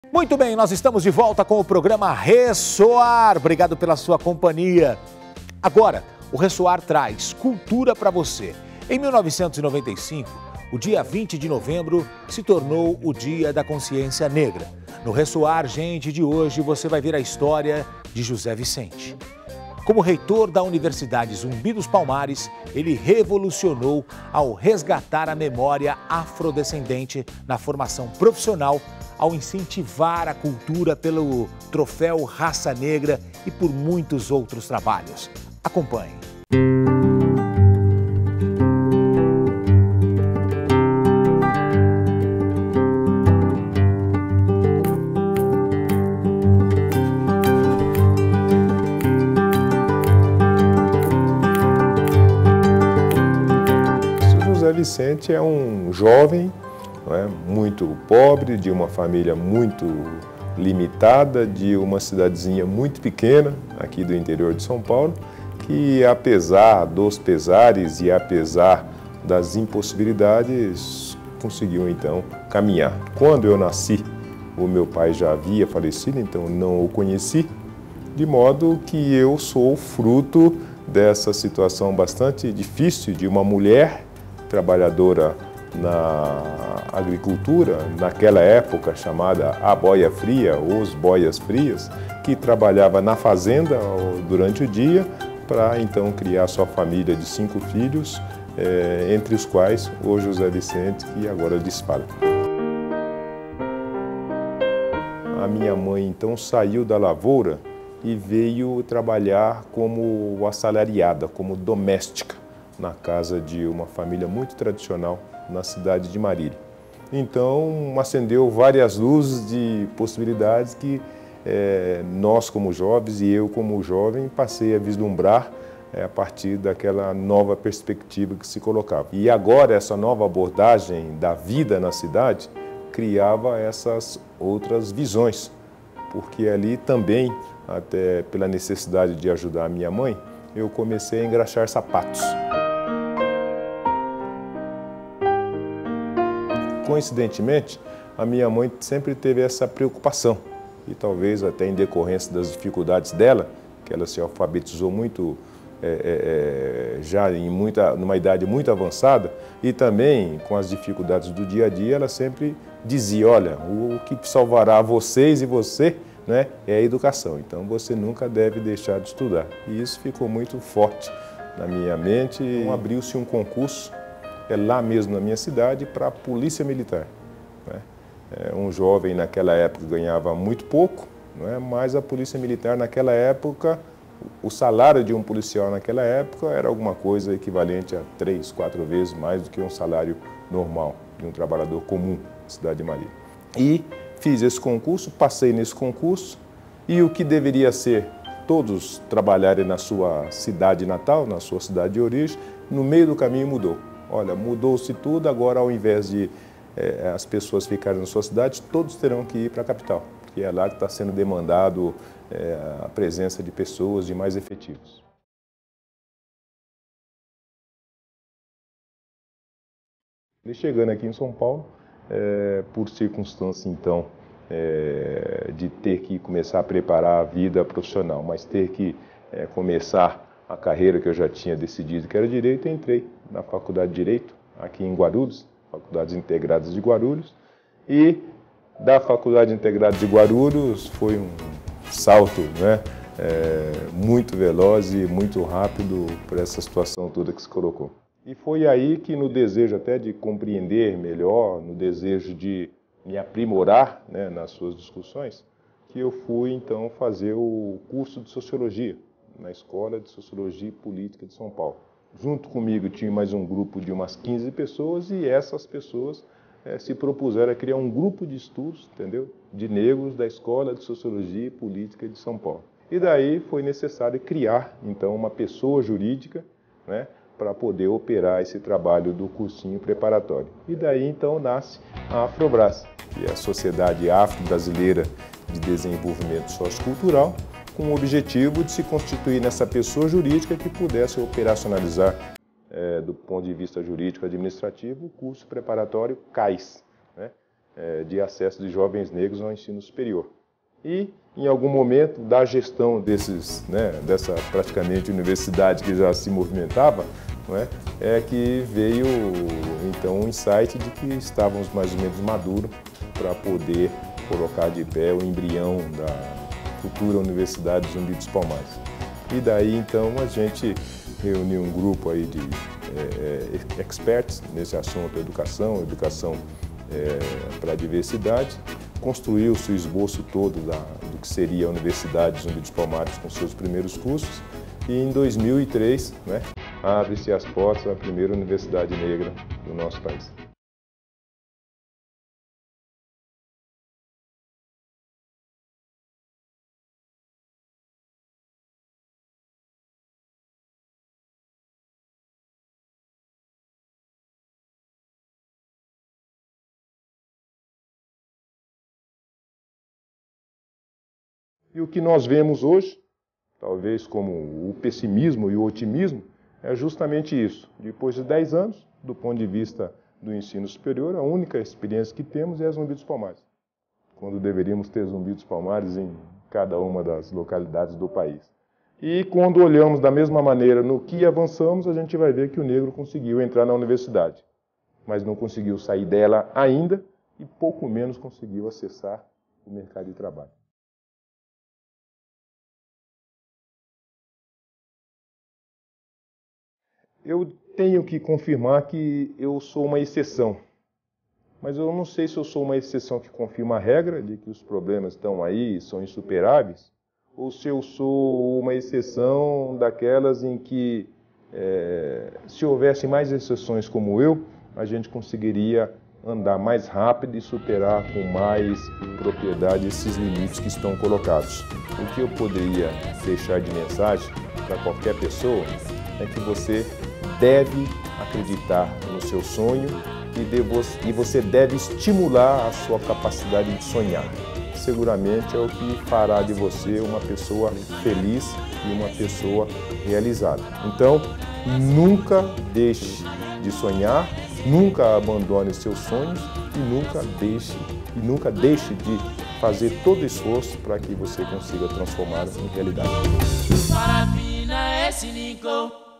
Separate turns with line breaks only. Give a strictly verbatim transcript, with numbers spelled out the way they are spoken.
Muito bem, nós estamos de volta com o programa Ressoar. Obrigado pela sua companhia. Agora, o Ressoar traz cultura para você. Em mil novecentos e noventa e cinco, o dia vinte de novembro se tornou o Dia da Consciência Negra. No Ressoar, gente, de hoje você vai ver a história de José Vicente. Como reitor da Universidade Zumbi dos Palmares, ele revolucionou ao resgatar a memória afrodescendente na formação profissional, ao incentivar a cultura pelo troféu Raça Negra e por muitos outros trabalhos. Acompanhe.
José Vicente é um jovem, não é, muito pobre, de uma família muito limitada, de uma cidadezinha muito pequena, aqui do interior de São Paulo, que apesar dos pesares e apesar das impossibilidades, conseguiu então caminhar. Quando eu nasci, o meu pai já havia falecido, então não o conheci, de modo que eu sou fruto dessa situação bastante difícil de uma mulher trabalhadora na agricultura, naquela época chamada a boia fria, ou os boias frias, que trabalhava na fazenda durante o dia para então criar sua família de cinco filhos, eh, entre os quais o José Vicente, que agora dispara. A minha mãe então saiu da lavoura e veio trabalhar como assalariada, como doméstica, na casa de uma família muito tradicional na cidade de Marília. Então, acendeu várias luzes de possibilidades que é, nós, como jovens, e eu, como jovem, passei a vislumbrar é, a partir daquela nova perspectiva que se colocava. E agora, essa nova abordagem da vida na cidade criava essas outras visões, porque ali também, até pela necessidade de ajudar a minha mãe, eu comecei a engraxar sapatos. Coincidentemente, a minha mãe sempre teve essa preocupação e talvez até em decorrência das dificuldades dela, que ela se alfabetizou muito, é, é, já em muita, numa idade muito avançada, e também com as dificuldades do dia a dia, ela sempre dizia, olha, o que salvará vocês e você, né, é a educação, então você nunca deve deixar de estudar. E isso ficou muito forte na minha mente. Então, abriu-se um concurso é lá mesmo na minha cidade, para a Polícia Militar. Né? É, um jovem naquela época ganhava muito pouco, não é? Mas a Polícia Militar naquela época, o salário de um policial naquela época era alguma coisa equivalente a três, quatro vezes mais do que um salário normal de um trabalhador comum na cidade de Marília. E fiz esse concurso, passei nesse concurso, e o que deveria ser todos trabalharem na sua cidade natal, na sua cidade de origem, no meio do caminho mudou. Olha, mudou-se tudo, agora ao invés de é, as pessoas ficarem na sua cidade, todos terão que ir para a capital, que é lá que está sendo demandado é, a presença de pessoas de mais efetivos. E chegando aqui em São Paulo, é, por circunstância então é, de ter que começar a preparar a vida profissional, mas ter que é, começar a carreira que eu já tinha decidido que era Direito, eu entrei na Faculdade de Direito, aqui em Guarulhos, Faculdades Integradas de Guarulhos, e da Faculdade Integrada de Guarulhos foi um salto, né, é, muito veloz e muito rápido por essa situação toda que se colocou. E foi aí que, no desejo até de compreender melhor, no desejo de me aprimorar, né, nas suas discussões, que eu fui então fazer o curso de Sociologia, na Escola de Sociologia e Política de São Paulo. Junto comigo tinha mais um grupo de umas quinze pessoas e essas pessoas é, se propuseram a criar um grupo de estudos, entendeu? De negros da Escola de Sociologia e Política de São Paulo. E daí foi necessário criar, então, uma pessoa jurídica, né, para poder operar esse trabalho do cursinho preparatório. E daí, então, nasce a Afrobras, que é a Sociedade Afro-Brasileira de Desenvolvimento Sociocultural, com o objetivo de se constituir nessa pessoa jurídica que pudesse operacionalizar, é, do ponto de vista jurídico administrativo, o curso preparatório C A I S, né? é, de acesso de jovens negros ao ensino superior. E, em algum momento da gestão desses, né, dessa praticamente universidade que já se movimentava, não é, é que veio então um insight de que estávamos mais ou menos maduros para poder colocar de pé o embrião da futura Universidade Zumbi dos Palmares. E daí então a gente reuniu um grupo aí de é, experts nesse assunto, educação, educação é, para a diversidade, construiu-se o esboço todo da, do que seria a Universidade Zumbi dos Palmares com seus primeiros cursos, e em dois mil e três, né, abre-se as portas da primeira universidade negra do nosso país. E o que nós vemos hoje, talvez como o pessimismo e o otimismo, é justamente isso. Depois de dez anos, do ponto de vista do ensino superior, a única experiência que temos é a Zumbi dos Palmares, quando deveríamos ter Zumbi dos Palmares em cada uma das localidades do país. E quando olhamos da mesma maneira no que avançamos, a gente vai ver que o negro conseguiu entrar na universidade, mas não conseguiu sair dela ainda e pouco menos conseguiu acessar o mercado de trabalho. Eu tenho que confirmar que eu sou uma exceção, mas eu não sei se eu sou uma exceção que confirma a regra de que os problemas estão aí, são insuperáveis, ou se eu sou uma exceção daquelas em que, é, se houvesse mais exceções como eu, a gente conseguiria andar mais rápido e superar com mais propriedade esses limites que estão colocados. O que eu poderia deixar de mensagem para qualquer pessoa é que você deve acreditar no seu sonho e você deve estimular a sua capacidade de sonhar. Seguramente é o que fará de você uma pessoa feliz e uma pessoa realizada. Então, nunca deixe de sonhar, nunca abandone seus sonhos e nunca deixe, e nunca deixe de fazer todo esforço para que você consiga transformá-los em realidade.
Parafina é cínico.